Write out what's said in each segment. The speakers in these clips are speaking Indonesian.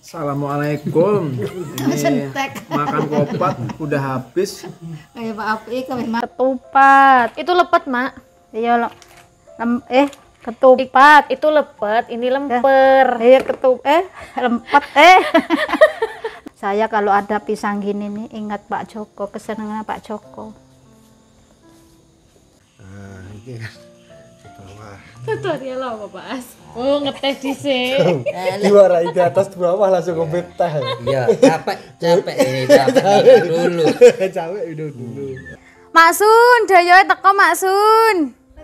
Assalamualaikum. Ini makan kopat udah habis. Kayak Pak Api kami Ketupat. Itu lepet, Mak. Iya ketupat. Itu lepet, ini lemper. Iya lempet Saya kalau ada pisang gini nih ingat Pak Joko, kesenangan Pak Joko. Nah, ini kan di bawah. Tutorial apa, Pak As? Oh, ngeteh dhisik. Diwarai di atas bawah langsung ngombe teh. Iya, capek ini capek dulu. Capek dulu. Maksun, dayoe teko Maksun.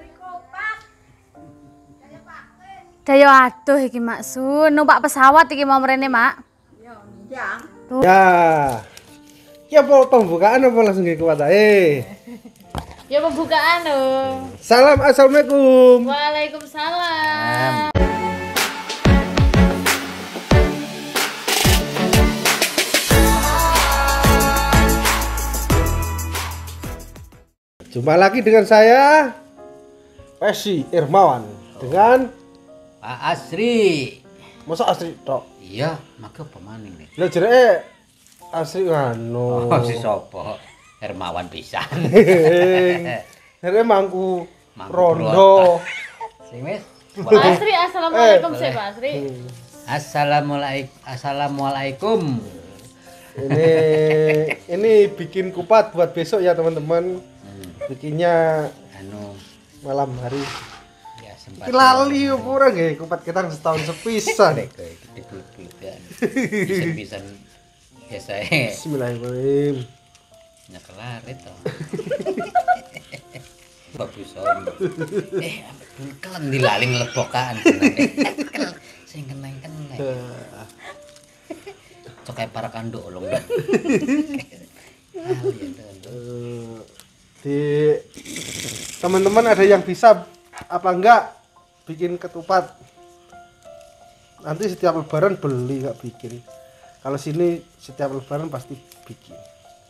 Dayo aduh iki Maksun, numpak pesawat iki mau mrene, Mak. Ya. Ya pembukaan apa langsung ke kuat ae. Ya pembukaan loh. Salam assalamualaikum. Waalaikumsalam. Jumpa lagi dengan saya Pesi Irmawan dengan Pak Asri. masa Asri tok. Iya, maka apa maning nih? Lah jereke Asri nganu. Oh, si sopo? Hermawan pisan. Jereke mangku Mangku rondo. Sing wis. Pak Asri, assalamualaikum sih Pak Asri. Assalamualaikum. Ini bikin kupat buat besok ya teman-teman. Bikinnya Anu, malam hari. ya sempat. Iki lali ora nggih kupat ketang setahun sepisan. Bisa ya saya Bismillahirrahmanirrahim. nyekelar itu. Bagus om. Kelen dilaling lebokan. Sing keneng-keneng. Cok kayak para kanduk olong dah. Di teman-teman ada yang bisa apa enggak bikin ketupat? Nanti setiap lebaran beli nggak bikin. Kalau sini setiap lebaran pasti bikin.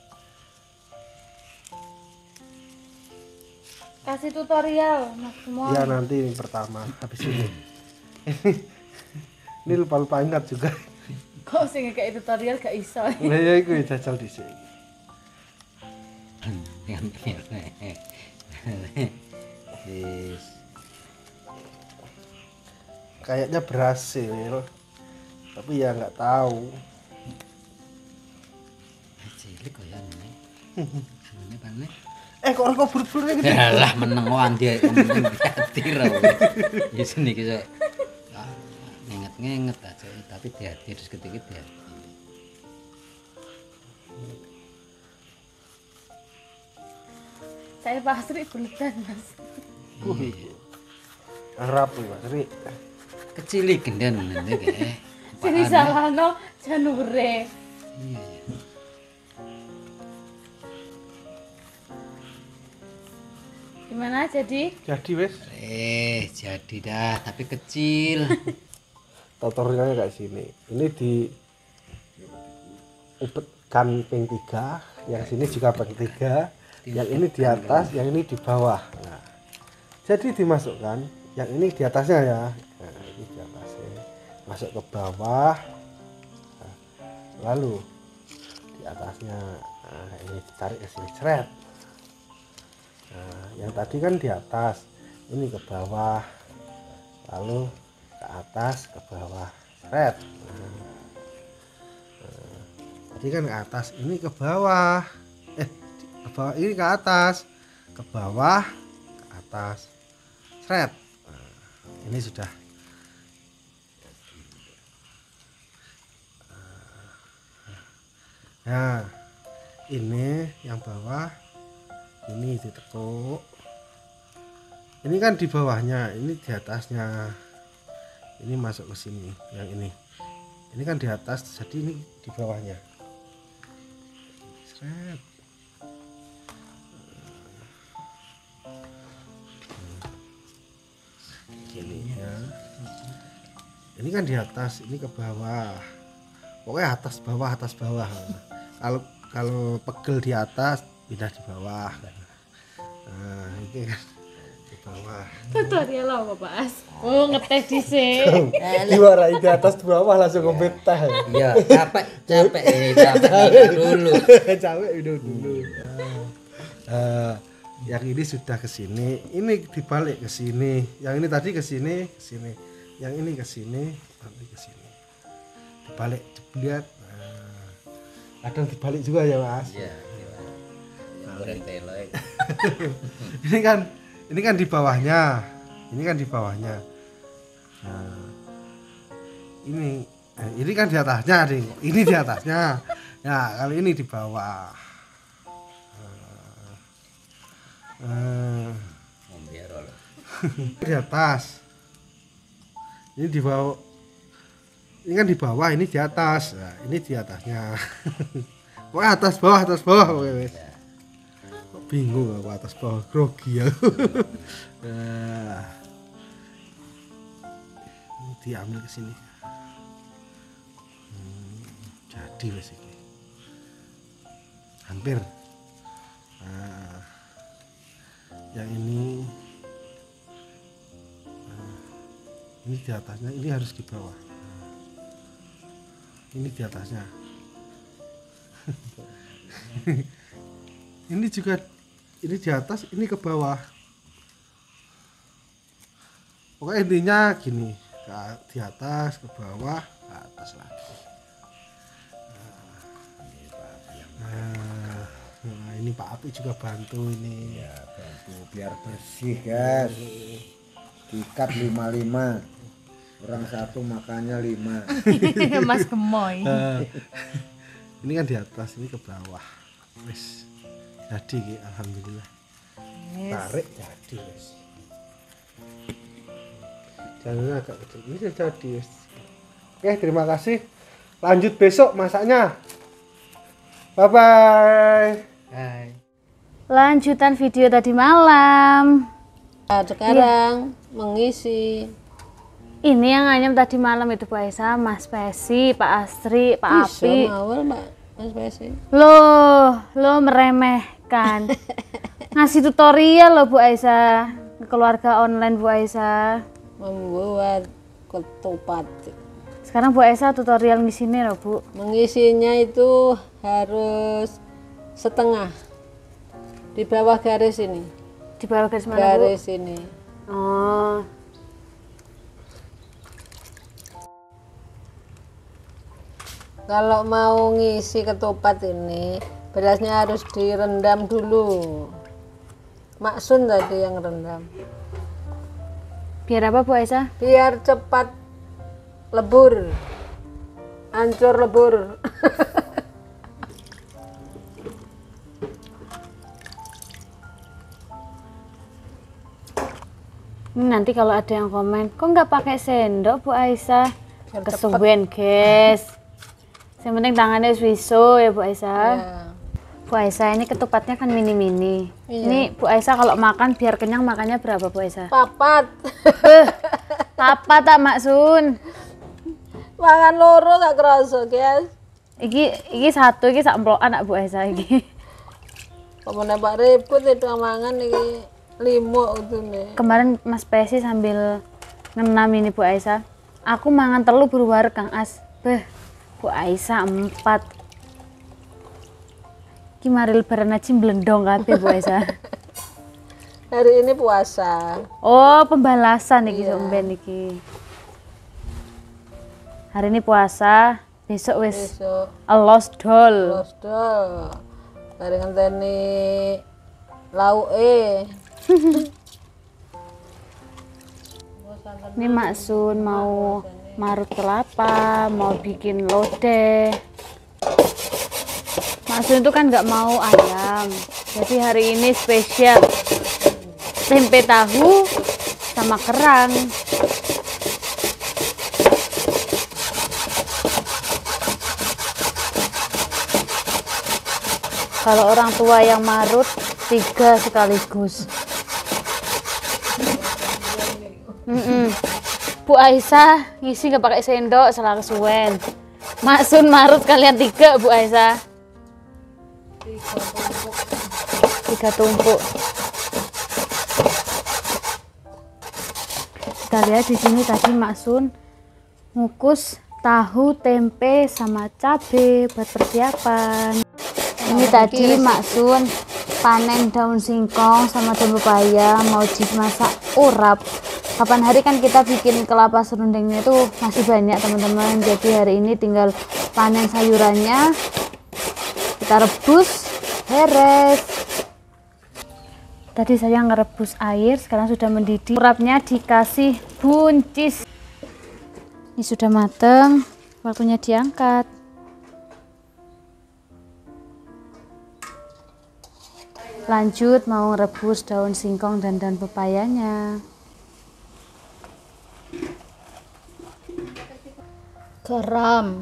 Kasih tutorial Mas semua. Ya nanti yang pertama habis ini. Ini lupa-lupa ingat juga. Kok sing kayak tutorial gak iso. Lah ya iku jajal dhisik. Yes. Kayaknya berhasil. Tapi ya nggak tahu. Cilik kok ya ngene. Ngene pane. Kok buru-buru gitu. Yalah meneng kok andi hati ra. Ya sini ki sok. Ngenget-ngenget aja tapi hati terus ketik hati. Saya Pak Asri buletan Mas. Harap Mas Ri. Kecilik gendan ngene kae. Sini salahno janure. Iya. Gimana jadi? Jadi wes Jadi dah tapi kecil. tutorialnya kayak sini. Ini di upetkan ping 3, yang sini juga ping 3, yang ini di atas, yang ini di bawah. Nah, jadi dimasukkan, yang ini di atasnya ya. Nah, ini di atasnya. Masuk ke bawah. Nah, lalu di atasnya. Nah, ini ditarik ke sini, ceret. Nah, yang tadi kan di atas, ini ke bawah, lalu ke atas, ke bawah, seret. Tadi kan ke atas, ini ke bawah, ke bawah, ini ke atas, ke bawah, ke atas, seret. Nah, ini sudah. Nah, ini yang bawah. Ini ditekuk, ini kan di bawahnya, ini di atasnya, ini masuk ke sini, yang ini kan di atas, jadi ini di bawahnya. Seret. Ya. Ini kan di atas, ini ke bawah, pokoknya atas bawah. Kalau pegel di atas, pindah di bawah. Nah, ini kan di bawah. Tutorial apa, Pak As? Oh, ngeteh dhisik. Diwarai di atas di bawah langsung ngombe teh. Iya, capek ini capek dulu. Capek dulu. Yang ini sudah ke sini, ini dibalik ke sini. Yang ini tadi ke sini, ke sini. Yang ini ke sini, nanti ke sini. Dibalik, lihat. Kadang dibalik juga ya, Mas. Iya. Ini kan di bawahnya. Ini kan di bawahnya. Nah, ini kan di atasnya, Ding. Ini di atasnya. Ya, kali ini di bawah. Di atas. Ini di bawah. Ini kan di bawah, ini di atas. Nah, ini di atasnya. Wah, atas bawah. Kok bingung aku atas bawah, grogi ya. Nah, ini diambil ke sini. Jadi wes iki. Hampir. Nah, yang ini di atasnya, ini harus di bawah. Ini di atasnya. Ini juga, ini di atas, ini ke bawah. Pokoknya intinya gini, di atas, ke bawah, ke atas lagi. Nah, ini Pak Api juga bantu ini. Ya, bantu biar bersih, guys. Diikat 5-5. Orang satu makannya 5. Mas Gemoy. Ini kan di atas, ini ke bawah. Wes. Jadi alhamdulillah. Tarik jadi wes. Jangan agak kecil. Ini sudah jadi wes. Oke, terima kasih. Lanjut besok masaknya. Bye bye. Hai. Lanjutan video tadi malam. Sekarang mengisi. Ini yang nganyam tadi malam itu Bu Aisyah, Mas Pesi, Pak Astri, Pak Api. Awal Mbak Mas Pesi. Loh meremehkan. Ngasih tutorial loh Bu Aisyah, keluarga online Bu Aisyah. Membuat ketupat. Sekarang Bu Aisyah tutorial ngisinya loh Bu. Mengisinya itu harus setengah. Di bawah garis ini. Di bawah garis mana Bu? Garis ini. Oh. Kalau mau ngisi ketupat ini, berasnya harus direndam dulu. Maksun tadi yang rendam. Biar apa Bu Aisyah? Biar cepat lebur. Hancur lebur. Ini nanti kalau ada yang komen, kok nggak pakai sendok Bu Aisyah? Kesuwen guys. Yang penting tangannya wiso ya Bu Aisyah. Ya. Bu Aisyah ini ketupatnya kan mini-mini. Iya. Ini Bu Aisyah kalau makan biar kenyang makannya berapa Bu Aisyah? Papat. Apa tak Maksun? Makan loro gak kerasa, guys. Iki satu iki sak emplokan anak Bu Aisyah iki. Pemene Pak ribut itu mangan iki 5 itu nih. Kemarin Mas Pesi sambil ngenam ini Bu Aisyah. Aku mangan telu berwareg Kang As. Beh, Bu Aisyah 4. Ki mari lebaran aja blendong kabeh Bu Aisyah. Hari ini puasa. Oh, pembalasan iki Iya. somben iki. Hari ini puasa, besok wis Besok elos dol. losdol. Dari ngenteni lauke. Ini Maksun mau marut kelapa, mau bikin lodeh. Maksun itu kan nggak mau ayam, jadi hari ini spesial tempe tahu sama kerang. Kalau orang tua yang marut 3 sekaligus. Bu Aisyah ngisi nggak pakai sendok, salah kesuwen. Maksun marut kalian 3 Bu Aisyah. 3 tumpuk. kita lihat di sini tadi Mak Sun ngukus tahu, tempe, sama cabe buat persiapan. Ini tadi Mak Sun panen daun singkong sama daun pepaya mau dimasak urap. Kapan hari kan kita bikin kelapa serundengnya itu masih banyak teman-teman. Jadi hari ini tinggal panen sayurannya, kita rebus, beres. Tadi saya ngerebus air, sekarang sudah mendidih. Urapnya dikasih buncis. Ini sudah mateng, waktunya diangkat. Lanjut mau ngerebus daun singkong dan daun pepayanya. Garam,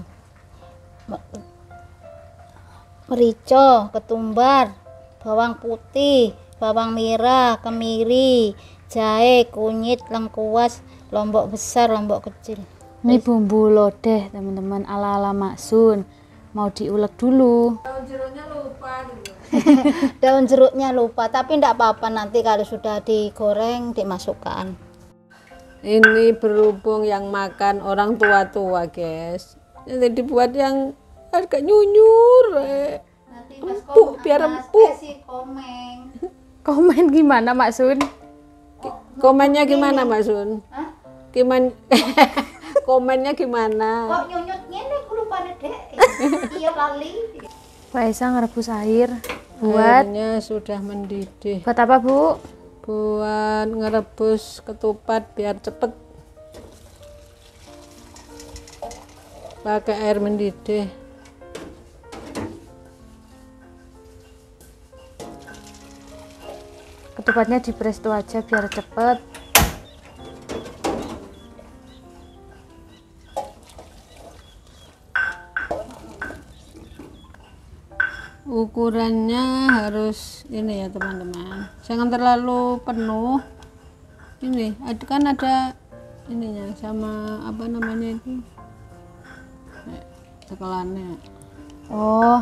merica, ketumbar, bawang putih, bawang merah, kemiri, jahe, kunyit, lengkuas, lombok besar, lombok kecil. Ini bumbu lodeh teman-teman ala-ala Mak Sun. Mau diulek dulu. Daun jeruknya lupa, tapi enggak apa-apa, nanti kalau sudah digoreng dimasukkan. Ini berhubung yang makan orang tua-tua, guys. Nanti dibuat yang agak nyunyur. Empuk, biar empuk. Komen gimana Mak Sun? Komennya gimana, Mbak Sun? Gimana? Komennya gimana? Kok nyunyutnya nih aku lupa deh. Iya lali. Bu Aisyah ngerebus air buat Airnya sudah mendidih. buat apa Bu? Buat ngerebus ketupat biar cepet. Pakai air mendidih. Ketupatnya di presto aja biar cepet. Ukurannya harus ini ya teman-teman, jangan terlalu penuh. Ini kan ada ininya sama apa namanya itu cekelannya. Oh,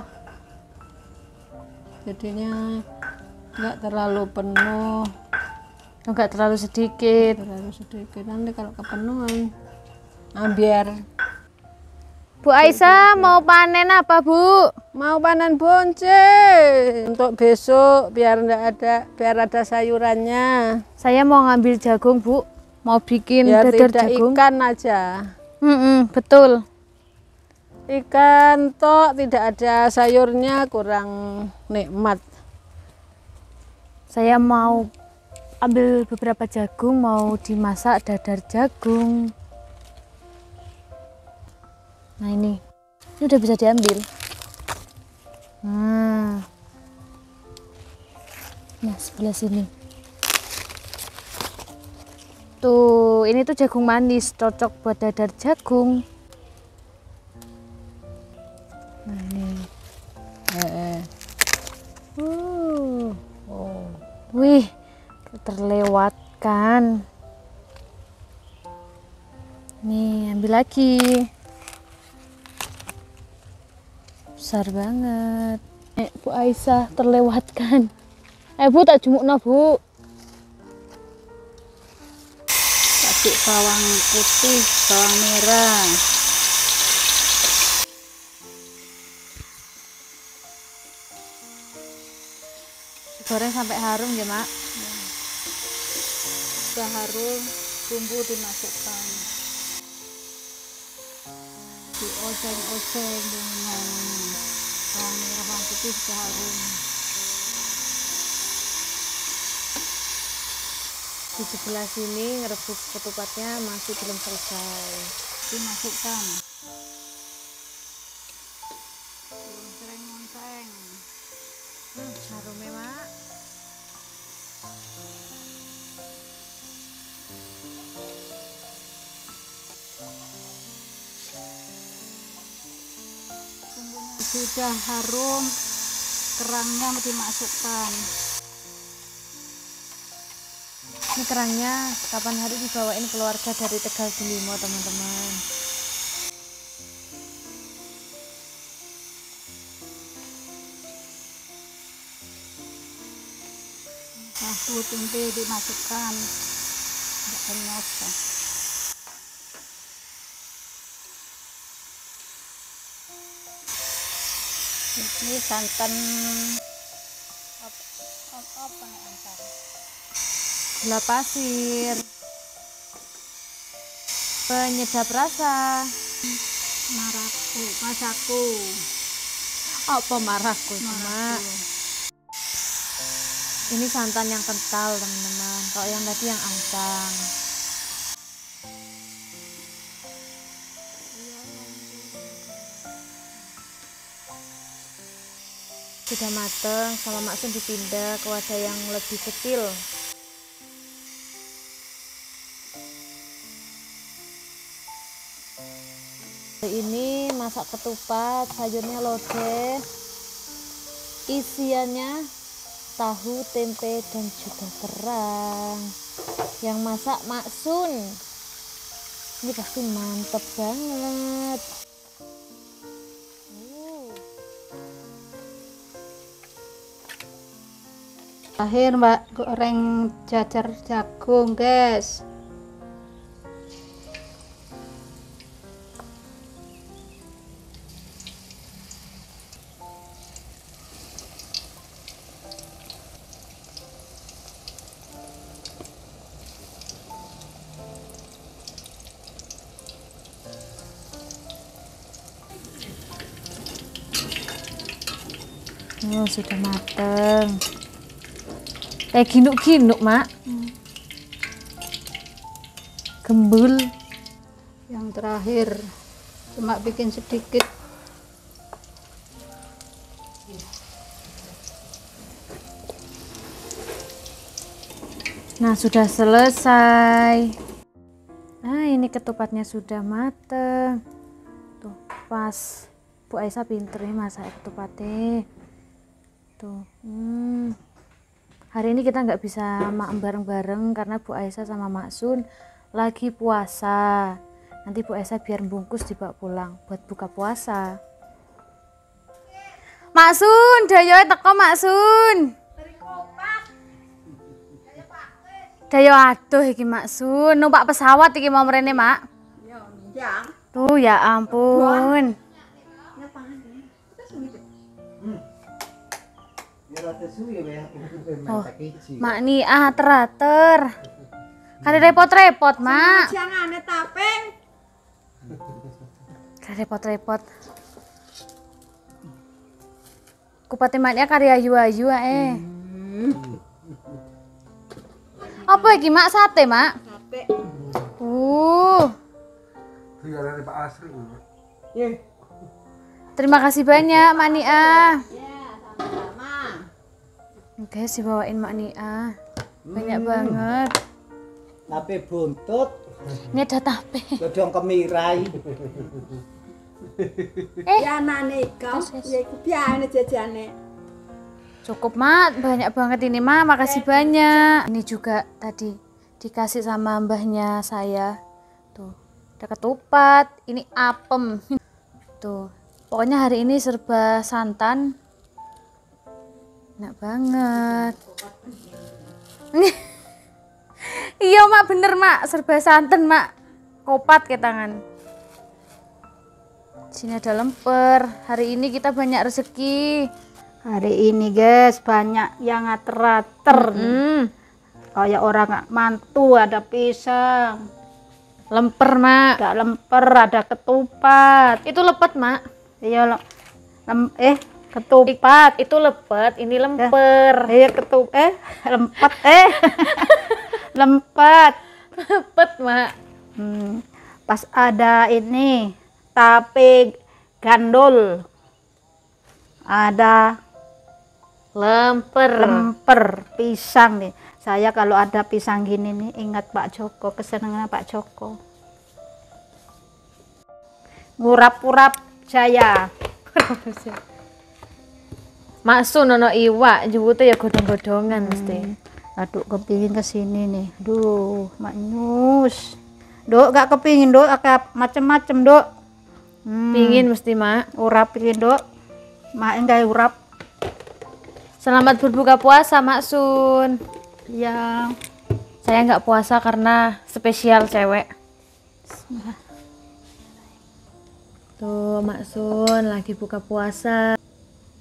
Jadinya nggak terlalu penuh, enggak terlalu sedikit. nanti kalau kepenuhan biar. Bu Aisyah mau panen apa Bu? Mau panen bonce untuk besok biar ada sayurannya. Saya mau ngambil jagung Bu, mau bikin Biar dadar tidak jagung. ikan aja. Betul. Ikan tok tidak ada sayurnya kurang nikmat. Saya mau ambil beberapa jagung, mau dimasak dadar jagung. Nah ini udah bisa diambil. Nah sebelah sini. Tuh, ini tuh jagung manis, cocok buat dadar jagung. Nah ini. Wih, terlewatkan. Nih, ambil lagi. Besar banget. Bu Aisyah terlewatkan. Bu tak jumukno Bu. Kasih bawang putih, bawang merah. Goreng sampai harum ya Mak. Sudah harum, bumbu dimasukkan. Dioseng-oseng dengan bawang merah, bawang putih sudah harum. Di sebelah sini ngerebus ketupatnya masih belum selesai. Dimasukkan. Dioseng-oseng. Harumnya Mak. Sudah harum, kerangnya dimasukkan. Ini kerangnya kapan hari dibawain keluarga dari Tegal Delimo teman-teman. Tahu tempe dimasukkan, enggak kenyot. Ini santan apa nih antar? Gula pasir, penyedap rasa, masaku. apa maraku cuma. Ini santan yang kental teman-teman, kalau yang tadi yang ancang. Sudah mateng, sama Maksun dipindah ke wadah yang lebih kecil. Ini masak ketupat, sayurnya lodeh, isiannya tahu, tempe, dan juga kerang. Yang masak Maksun. Ini pasti mantep banget. Akhir Mbak goreng jajar jagung, guys. Oh, sudah mateng. Kayak ginuk-ginuk, Mak. Gembul. Yang terakhir cuma bikin sedikit. Nah, sudah selesai. Nah, ini ketupatnya sudah mateng. Tuh, pas. Bu Aisyah pinter nih masak ketupatnya. Tuh. Hari ini kita nggak bisa makan bareng-bareng karena Bu Aisyah sama Maksun lagi puasa. Nanti Bu Aisyah biar bungkus dibawa pulang buat buka puasa. Maksun, dayo teko Maksun. Dayo aduh iki Maksun, numpak pesawat iki mau mrene, Mak. Tuh ya ampun. Oh, Mak Nia teratur. Kare repot-repot, Mak. Jangane taping. Kare repot-repot. Kupate Mak Nia kare ayu-ayu ae. Apa iki, Mak? Sate, Mak? Sate. Biar Pak Asri. Terima kasih banyak, Mak Nia. Ya, sama-sama. Guys, dibawain Mak Nia. Banyak banget. Tape buntut, Ini ada tape. godhong kemirai. Ya nane kau, ya iku biane jajane. Cukup, Mak. Banyak banget ini, Mak. Makasih banyak. Ini juga tadi dikasih sama mbahnya saya. Tuh, ada ketupat. Ini apem. Tuh, pokoknya hari ini serba santan. Enak banget. Iya, Mak. Bener, Mak. Serba santan, Mak. Kopat ke tangan. Sini ada lemper. Hari ini kita banyak rezeki. Hari ini guys banyak yang ngater-ngater. Kayak orang mantu, ada pisang, Lemper, Mak. ada lemper, ada ketupat. Itu lepet, Mak. Iya ketupat. Itu lepet, ini lemper. Iya lempet lempet. Lepet, Mak. Pas ada ini tape gandul, ada lemper pisang nih. Saya kalau ada pisang gini nih ingat Pak Joko, kesenangan Pak Joko. Ngurap-urap jaya. Maksun ono iwak, jewute ya godhong-godhongan mesti. Aduh kepingin kesini nih. Duh, Maknyus. Dok gak kepingin dok, macem-macem dok. Pingin mesti, Mak. Urap pingin dok. Mak enggak urap. Selamat berbuka puasa, Maksun. Ya. Saya nggak puasa karena spesial cewek. Tuh, Maksun lagi buka puasa.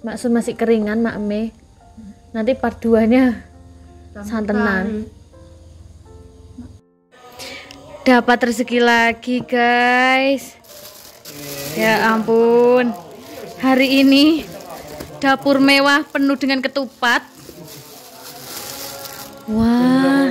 Mak Sun masih keringan, Mak Me. Nanti part 2-nya santenan. Dapat rezeki lagi, guys. Ya ampun. Hari ini dapur mewah penuh dengan ketupat. Wah.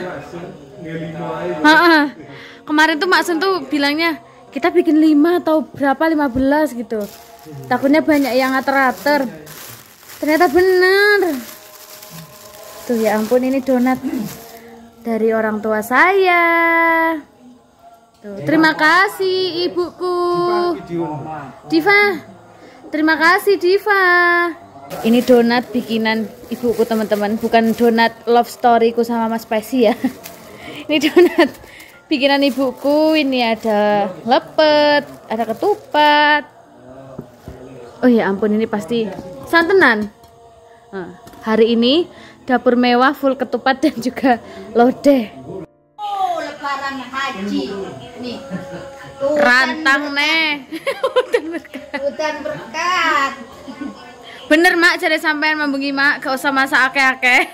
Kemarin tuh Mak Sun tuh bilangnya kita bikin 5 atau berapa 15 gitu. Takutnya banyak yang ater-ater. Ternyata bener. Tuh ya ampun, ini donat dari orang tua saya. Tuh, terima kasih ibuku. Diva. Terima kasih Diva. Ini donat bikinan ibuku teman-teman, bukan donat love storyku sama Mas Pesi ya. Ini donat bikinan ibuku. Ini ada lepet, ada ketupat. Oh ya ampun, ini pasti santenan. Nah, hari ini dapur mewah full ketupat dan juga lodeh. Oh, lebaran haji. Nih. Rantang nih. Hutan berkat. Bener Mak, jadi sampean membengi Mak, gak usah masak akeh-akeh.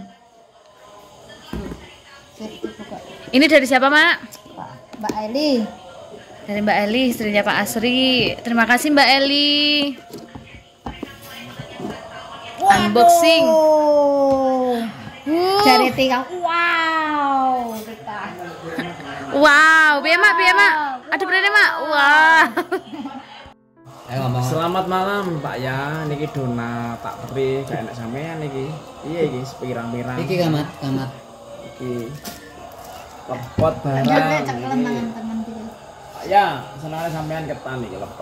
Ini dari siapa Mak? Mbak Eli. Dari Mbak Eli, istrinya Pak Asri. Terima kasih Mbak Eli. Unboxing. Dari tiga. Wow. Wow, biar Mak, biar Mak. Ada berani Mak. Wow. Ayo ngomong. Selamat malam Pak ya, niki donat tak beri gak enak sampean niki. Iya iki sepirang-pirang. Iki kamat. Iki lepot barang. Jangan cekelen tangan teman gitu. Pak ya, senane sampean ketan iki lepot.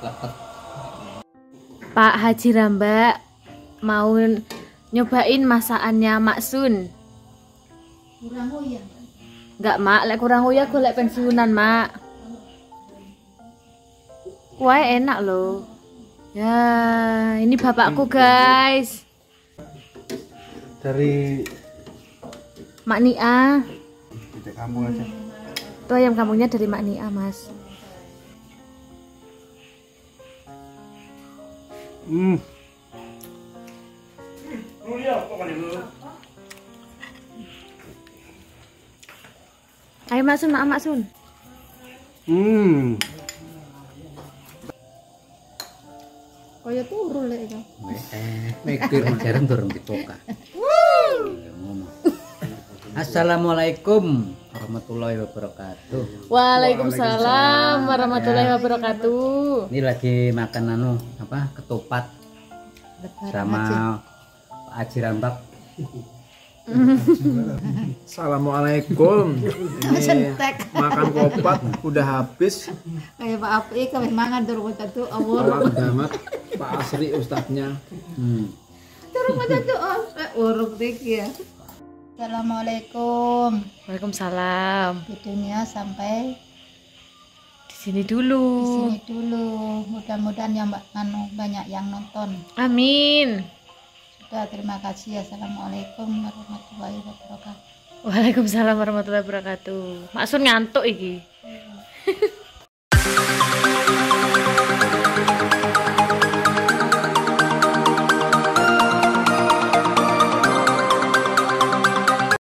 Pak Haji Ramba mau nyobain masakannya Mak Sun. Kurang uyang. Enggak Mak, lek kurang uyah golek pensiunan Mak. Wah enak loh. Ya, ini bapakku guys. Dari Mak Nia. di kampung aja. Tuh ayam kampungnya dari Mak Nia, Mas. Ayo Mak Sun, Mak Sun. Kaya turu lek itu. Mikir jarang turun dipoka. Ngomong. Assalamualaikum warahmatullahi wabarakatuh. Waalaikumsalam warahmatullahi wabarakatuh. Ini lagi makan ketupat sama Pak Haji Rambak. Assalamualaikum. Ini makan kopat udah habis. Kayak Pak Api kami mangan turun satu awal. Awal damat Pak Asri ustadznya. Turun satu uruk dikit ya. Assalamualaikum. Waalaikumsalam. Videonya sampai Di sini dulu. di sini dulu. Mudah-mudahan yang banyak yang nonton. Amin. Sudah, terima kasih. Assalamualaikum warahmatullahi wabarakatuh. Waalaikumsalam warahmatullahi wabarakatuh. Mak Sun ngantuk iki.